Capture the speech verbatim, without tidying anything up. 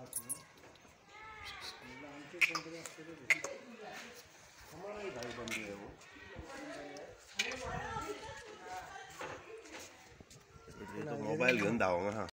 हमारा ही भाई बंदी है वो। तो मोबाइल घेऊन धावंगा हा।